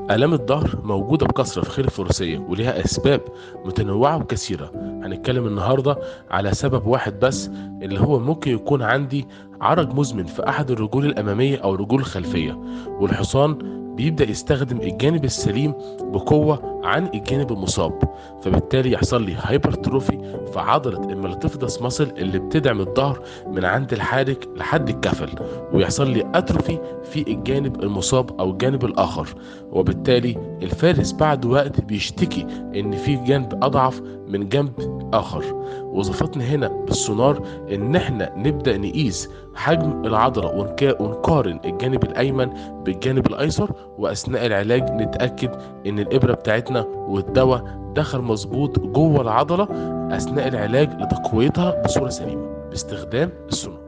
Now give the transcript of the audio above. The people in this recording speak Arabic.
آلام الظهر موجودة بكثرة في خيل الفروسية وليها أسباب متنوعة وكثيرة. هنتكلم النهاردة على سبب واحد بس، اللي هو ممكن يكون عندي عرج مزمن في أحد الرجول الأمامية أو الرجول الخلفية، والحصان بيبدأ يستخدم الجانب السليم بقوة عن الجانب المصاب، فبالتالي يحصل لي هايبرتروفي في عضلة الملتفدس ماسل اللي بتدعم الظهر من عند الحارك لحد الكفل، ويحصل لي أتروفي في الجانب المصاب أو الجانب الآخر، وبالتالي الفارس بعد وقت بيشتكي ان في جنب اضعف من جنب اخر. وظيفتنا هنا بالسونار ان احنا نبدأ نقيس حجم العضلة ونقارن الجانب الايمن بالجانب الايسر، واثناء العلاج نتأكد ان الابرة بتاعتنا والدواء دخل مظبوط جوه العضلة اثناء العلاج لتقويتها بصورة سليمة باستخدام السونار.